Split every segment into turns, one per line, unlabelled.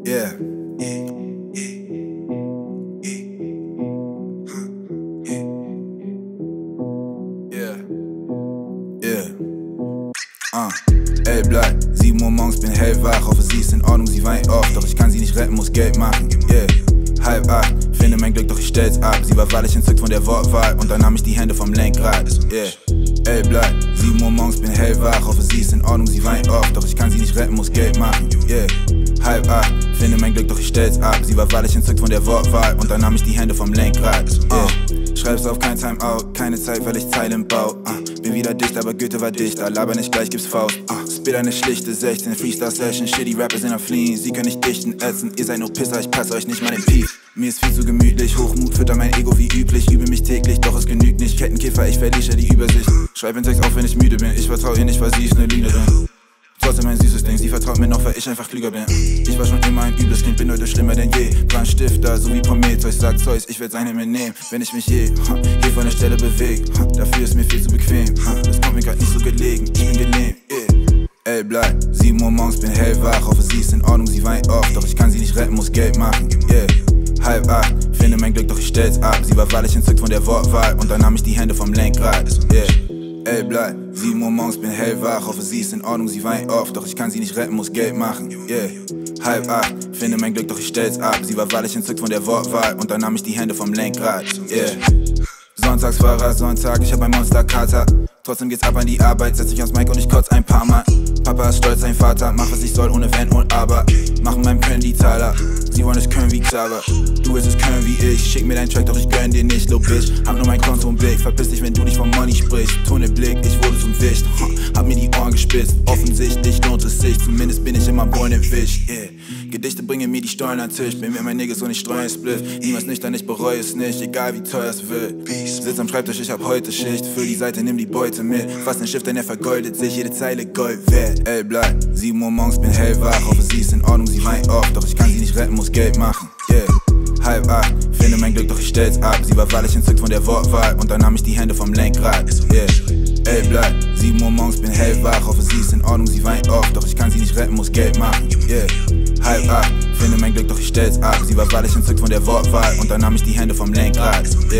Yeah. Ey, bleib, 7 Uhr morgens, bin hellwach, hoffe sie ist in Ordnung, sie weint oft, doch ich kann sie nicht retten, muss Geld machen, yeah. 7:30, finde mein Glück, doch ich stell's ab, sie war wahrlich entzückt von der Wortwahl und dann nahm ich die Hände vom Lenkrad, yeah. Ey, bleib, 7 Uhr morgens, bin hellwach, hoffe sie ist in Ordnung, sie weint oft, doch ich kann sie nicht retten, muss Geld machen, yeah. 7:30, finde mein Glück, doch ich stell's ab, sie war wahrlich entzückt von der Wortwahl und dann nahm ich die Hände vom Lenkrad, yeah. Schreib's auf kein Timeout, keine Zeit, weil ich Zeilen bau, bin wieder dicht, aber Goethe war dichter, laber nicht gleich, gibt's Faust, Spit eine schlichte 16, Freestyle-Session, shitty Rapper sind am Fliehen, sie können nicht dichten, ätzen, ihr seid nur Pisser, ich passe euch nicht mal den Pief. Mir ist viel zu gemütlich, Hochmut füttert mein Ego wie üblich, übe mich täglich, doch es genügt nicht, Kettenkäfer, ich verliere die Übersicht. Schreib den Text auf, wenn ich müde bin, ich vertraue ihr nicht, weil sie ist ne Lügnerin. Trotzdem ein süßes Ding, sie vertraut mir noch, weil ich einfach klüger bin. Ich war schon immer ein übles Kind, bin heute schlimmer denn je. Brandstifter, so wie Prometheus, sagt Zeus, ich werd seine mitnehmen, wenn ich mich hier von der Stelle beweg. Dafür ist mir viel zu bequem, das kommt mir grad nicht so gelegen, ich bin gelähmt, Ey, bleib, 7 Uhr morgens, bin hellwach, hoffe sie ist in Ordnung, sie weint oft, doch ich kann sie nicht retten, muss Geld machen, yeah. 7:30, finde mein Glück, doch ich stell's ab, sie war wahrlich entzückt von der Wortwahl und dann nahm ich die Hände vom Lenkrad, yeah. Ey, bleib, 7 Uhr morgens, bin hellwach, hoffe sie ist in Ordnung, sie weint oft, doch ich kann sie nicht retten, muss Geld machen, yeah. 7:30, finde mein Glück, doch ich stell's ab, sie war wahrlich entzückt von der Wortwahl und dann nahm ich die Hände vom Lenkrad, yeah. Sonntagsfahrer, Sonntag, ich hab ein Monsterkater, trotzdem geht's ab an die Arbeit, setz mich ans Mic und ich kotz ein paar Mal. Papa ist stolz, sein Vater, mach was ich soll, ohne Wenn und Aber. Machen meinem Können die Zahler, sie wollen es können wie Xaver. Du willst es können wie ich, schick mir deinen Track, doch ich gönn dir nicht, lo Bitch. Hab nur mein Konto im Blick, verpiss dich, wenn du nicht vom Money sprichst. Tunnelblick, ich wurde zum Wicht, hab mir die Ohren gespitzt. Offensichtlich lohnt es sich, zumindest bin ich immer Born and Fish, yeah. Gedichte bringen mir die Steuern an Tisch, bin mir mein Niggas und ich streue Spliff. Niemals nüchtern, ich bereue es nicht, egal wie teuer es wird. Sitz am Schreibtisch, ich hab heute Schicht, füll die Seite, nimm die Beute mit. Fass den Stift, denn er vergoldet sich, jede Zeile Gold wert. Ey, bleib, 7 Uhr morgens, bin hellwach, hoffe sie ist in Ordnung, sie weint oft, doch ich kann sie nicht retten, muss Geld machen, yeah. 7:30, finde mein Glück, doch ich stell's ab, sie war wahrlich entzückt von der Wortwahl und dann nahm ich die Hände vom Lenkrad, yeah. Ey, bleib, 7 Uhr morgens, bin hellwach, hoffe sie ist in Ordnung, sie weint oft, doch ich kann sie nicht retten, muss Geld machen, yeah. 7:30, finde mein Glück, doch ich stell's ab, sie war wahrlich entzückt von der Wortwahl und dann nahm ich die Hände vom Lenkrad, yeah.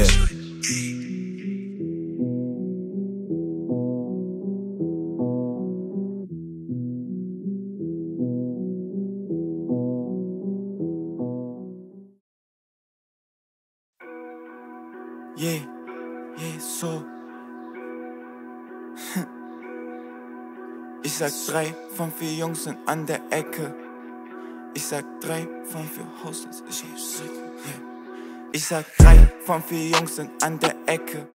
Yeah, so. Ich sag 3 von 4 Jungs sind an der Ecke. Ich sag 3 von 4 Hostels, ich sag 3 von 4 Jungs sind an der Ecke.